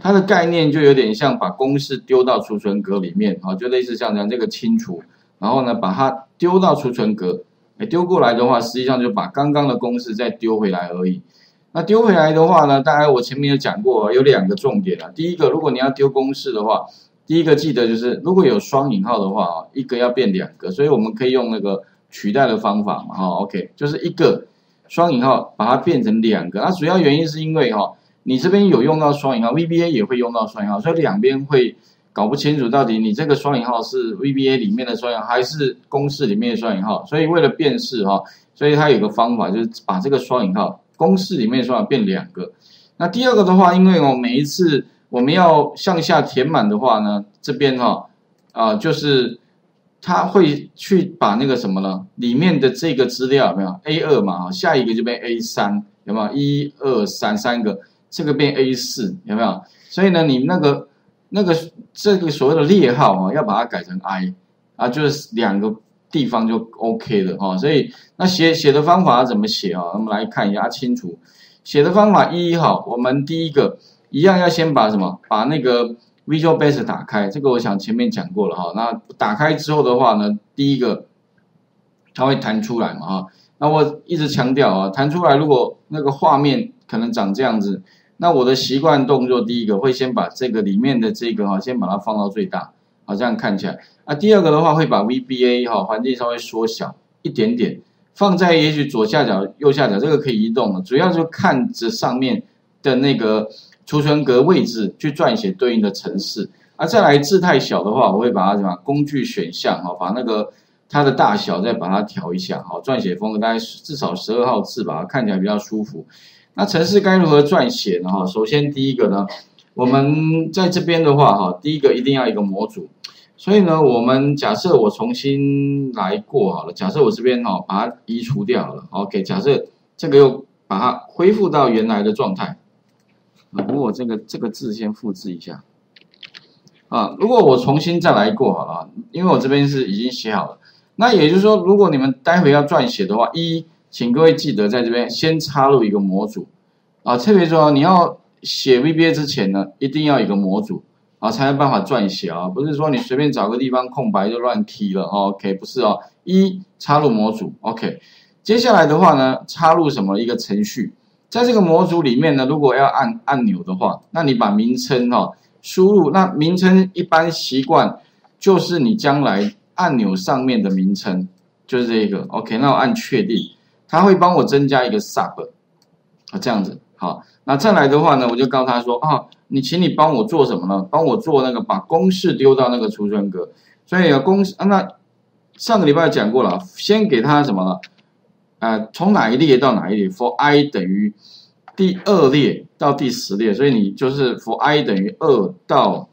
它的概念就有点像把公式丢到储存格里面，就类似像这样这个清除，然后呢把它丢到储存格，丢过来的话，实际上就把刚刚的公式再丢回来而已。那丢回来的话呢，大概我前面有讲过，有2个重点啊。第一个，如果你要丢公式的话，第一个记得就是如果有双引号的话，一个要变2个，所以我们可以用那个取代的方法嘛，OK， 就是一个双引号把它变成2个。那主要原因是因为你这边有用到双引号 ，VBA 也会用到双引号，所以两边会搞不清楚到底你这个双引号是 VBA 里面的双引号还是公式里面的双引号。所以为了辨识所以它有个方法就是把这个双引号公式里面的双引号变2个。那第二个的话，因为每一次我们要向下填满的话呢，这边就是它会去把那个什么呢，里面的这个资料有没有 A2 嘛，下一个就变 A3， 有没有1、2、3 3个，这个变 A4， 有没有？所以呢，你这个所谓的列号要把它改成 I 就是2个地方就 OK 了所以那写的方法怎么写我们来看一下清楚。写的方法我们第一个一样要先把把那个 Visual Basic 打开，这个我想前面讲过了那打开之后的话呢，第一个它会弹出来嘛那我一直强调弹出来，如果那个画面可能长这样子，那我的习惯动作第一个会先把这个里面的这个先把它放到最大这样看起来第二个的话会把 VBA 环境稍微缩小一点点，放在也许左下角右下角，这个可以移动的，主要就看着上面的那个储存格位置去撰写对应的程式再来字太小的话，我会把它工具选项把那个它的大小再把它调一下撰写风格大概至少12号字吧，看起来比较舒服。那程式该如何撰写呢首先第一个呢，我们在这边的话第一个一定要一个模组。所以呢，我们假设我重新来过好了，假设我这边把它移除掉好了 ，OK， 假设这个又把它恢复到原来的状态。不过这个字先复制一下如果我重新再来过好了，因为我这边是已经写好了，那也就是说，如果你们待会要撰写的话，请各位记得在这边先插入一个模组特别说你要写 VBA 之前呢，一定要有一个模组才有办法撰写不是说你随便找个地方空白就乱 key 了OK， 不是插入模组 OK。接下来的话呢，插入什么一个程序，在这个模组里面呢，如果要按按钮的话，那你把名称输入，那名称一般习惯就是你将来按钮上面的名称，就是这个 OK， 那我按确定，它会帮我增加一个 sub 这样子好。那再来的话呢，我就告诉他说请你帮我做什么呢？帮我做那个把公式丢到那个储存格。所以公式那上个礼拜讲过了，先给他什么呢？从哪一列到哪一列 ？for i 等于第2列到第10列，所以你就是 for i 等于2到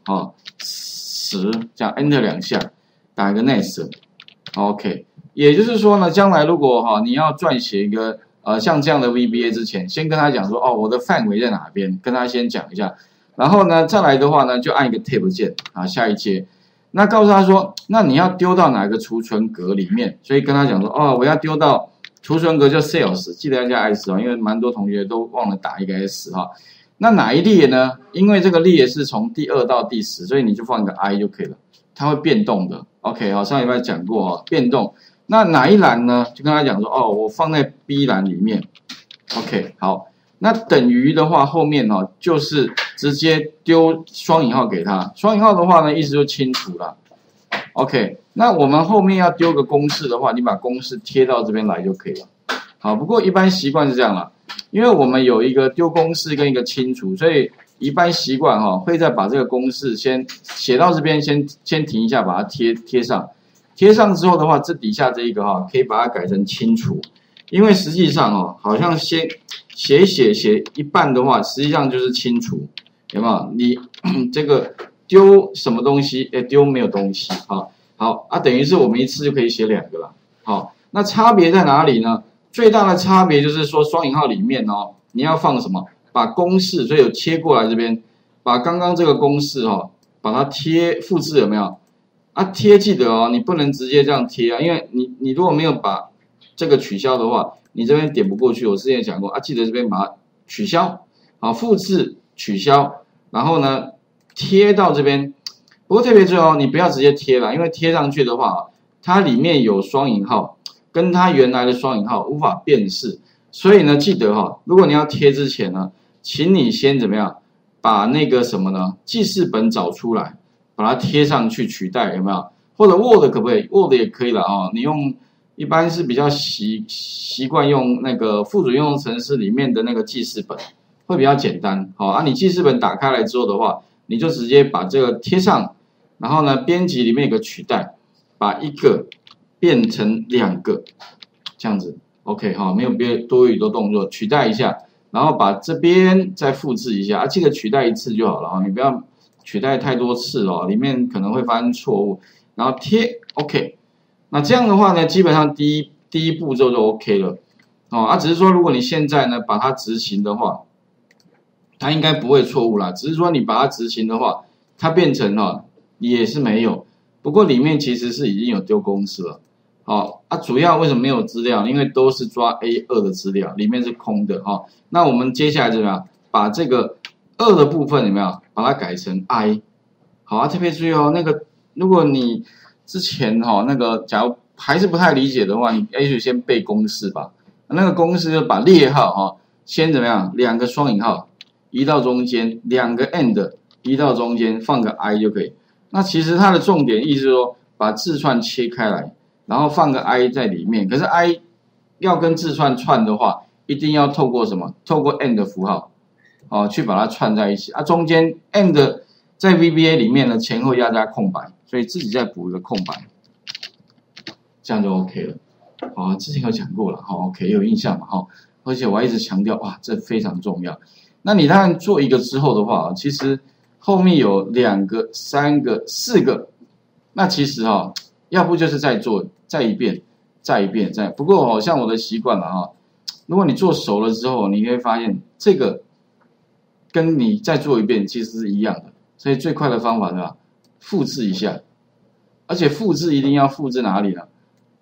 10，这样 enter 2下，打一个 next，OK。也就是说呢，将来如果你要撰写一个像这样的 VBA 之前，先跟他讲说我的范围在哪边，跟他先讲一下。然后呢，再来的话呢，就按一个 Tab 键下一阶。那告诉他说，那你要丢到哪个储存格里面？所以跟他讲说，我要丢到储存格叫 Sales， 记得要加 S 因为蛮多同学都忘了打一个 S 那哪一列呢？因为这个列是从第2到第10，所以你就放一个 I 就可以了，它会变动的。OK 上礼拜讲过变动。那哪一栏呢？就跟他讲说，我放在 B 栏里面。OK 好。那等于的话，后面就是直接丢双引号给他。双引号的话呢，意思就清楚了。OK， 那我们后面要丢个公式的话，你把公式贴到这边来就可以了。好，不过一般习惯是这样啦，因为我们有一个丢公式跟一个清除，所以一般习惯会再把这个公式先写到这边，先停一下，把它贴上。贴上之后的话，这底下这一个可以把它改成清除，因为实际上好像先写一半的话，实际上就是清除，有没有？你这个丢什么东西？丢没有东西。好等于是我们一次就可以写2个了。好，那差别在哪里呢？最大的差别就是说双引号里面你要放什么？把公式，所以有切过来这边，把刚刚这个公式把它复制有没有？贴记得你不能直接这样贴因为你如果没有把这个取消的话，你这边点不过去。我之前讲过记得这边把它取消，复制取消， 然后呢贴到这边。不过特别注意哦，你不要直接贴了，因为贴上去的话，它里面有双引号，跟它原来的双引号无法辨识。所以呢，记得哈，如果你要贴之前呢，请你先怎么样，把那个什么呢，记事本找出来，把它贴上去取代，有没有？或者 Word 可不可以 ？Word 也可以了啊，你用一般是比较习惯用那个附属应用程式里面的那个记事本，会比较简单。好啊，你记事本打开来之后的话，你就直接把这个贴上。然后呢，编辑里面有个取代，把一个变成2个，这样子 ，OK 哈，没有别多余的动作，取代一下，然后把这边再复制一下啊，记得取代一次就好了哈，你不要取代太多次哦，里面可能会发生错误，然后贴 OK， 那这样的话呢，基本上第一步骤就 OK 了，哦啊，只是说如果你现在呢把它执行的话，它应该不会错误啦，只是说你把它执行的话，它变成哈。也是没有，不过里面其实是已经有丢公式了，好啊，主要为什么没有资料？因为都是抓 A2 的资料，里面是空的哈。那我们接下来怎么样？把这个2的部分有没有把它改成 I？ 好啊，特别注意哦，那个如果你之前哈那个假如还是不太理解的话，你也许先背公式吧。那个公式就把列号哈先怎么样？2个双引号移到中间，2个 and 移到中间，放个 I 就可以。那其实它的重点意思是说，把字串切开来，然后放个 I 在里面。可是 I 要跟字串串的话，一定要透过什么？透过 and 符号，哦，去把它串在一起。啊，中间 and 在 VBA 里面呢，前后要加空白，所以自己再补一个空白，这样就 OK 了。好，之前有讲过了，好 ，OK 有印象嘛？哈，而且我还一直强调，哇，这非常重要。那你当然做一个之后的话，其实。后面有2个、3个、4个，那其实哈，要不就是再做再一遍，不过好像我的习惯了哈，如果你做熟了之后，你会发现这个跟你再做一遍其实是一样的，所以最快的方法是吧？复制一下，而且复制一定要复制哪里呢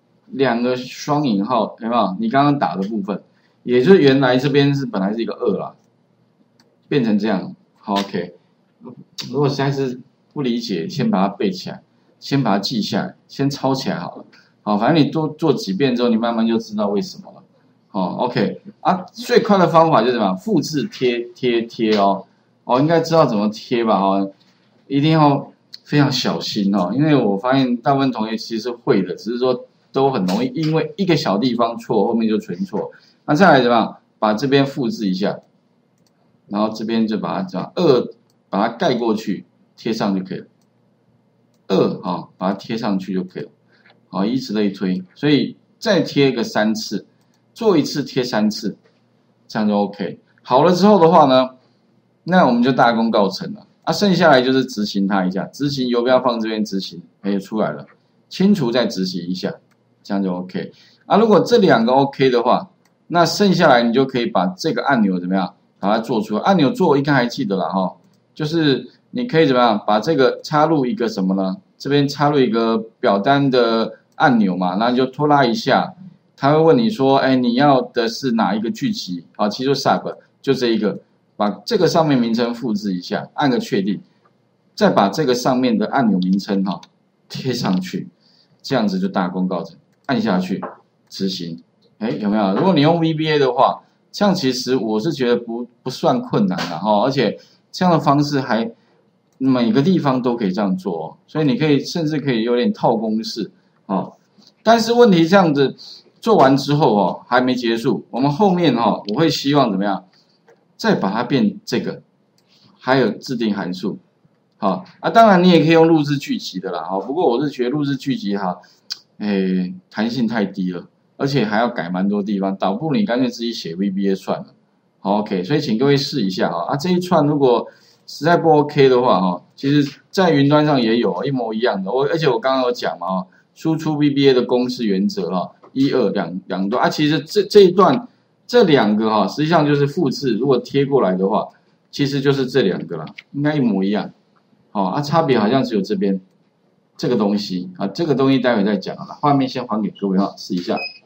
？2个双引号有没有？你刚刚打的部分，也就是原来这边是本来是一个2啦，变成这样，好 OK。如果实在是不理解，先把它背起来，先把它记下来，先抄起来好了。好，反正你多做几遍之后，你慢慢就知道为什么了。哦 ，OK 啊，最快的方法就是什么？复制贴哦。哦，应该知道怎么贴吧？哦，一定要非常小心哦，因为我发现大部分同学其实是会的，只是说都很容易因为一个小地方错，后面就全错。那再来怎么样？把这边复制一下，然后这边就把它这样2。把它盖过去，贴上就可以了。2啊，把它贴上去就可以了。好，以此类推，所以再贴个3次，做一次贴3次，这样就 OK。好了之后的话呢，那我们就大功告成了。啊，剩下来就是执行它一下，执行游标放这边执行，哎，出来了。清除再执行一下，这样就 OK。啊，如果这2个 OK 的话，那剩下来你就可以把这个按钮怎么样，把它做出来。按钮做应该还记得了哈。就是你可以怎么样把这个插入一个什么呢？这边插入一个表单的按钮嘛，然后你就拖拉一下，他会问你说，哎，你要的是哪一个剧集？好，其实 sub 就这一个，把这个上面名称复制一下，按个确定，再把这个上面的按钮名称哈贴上去，这样子就大功告成。按下去执行，哎，有没有？如果你用 VBA 的话，这样其实我是觉得不算困难的哈，而且。这样的方式还每个地方都可以这样做哦，所以你可以甚至可以有点套公式哦。但是问题这样子做完之后哦，还没结束，我们后面哦，我会希望怎么样，再把它变这个，还有制定函数，好啊，当然你也可以用录制剧集的啦，好，不过我是觉得录制剧集哈，弹性太低了，而且还要改蛮多地方，倒不如你干脆自己写 VBA 算了。好 ，OK， 所以请各位试一下啊。这一串如果实在不 OK 的话哈，其实在云端上也有一模一样的。而且我刚刚有讲嘛，输出 VBA 的公式原则哈，1、2两段啊。其实这一段这2个哈，实际上就是复制。如果贴过来的话，其实就是这2个啦，应该一模一样。好啊，差别好像只有这边这个东西啊，这个东西待会再讲了。画面先还给各位哈，试一下。